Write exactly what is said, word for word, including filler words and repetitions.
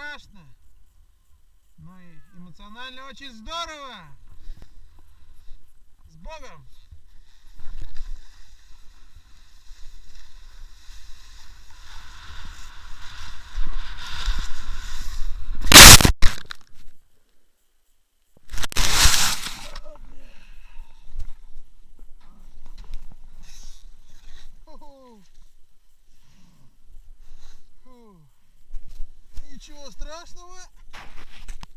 страшно, но и эмоционально очень здорово. С Богом! Ничего страшного.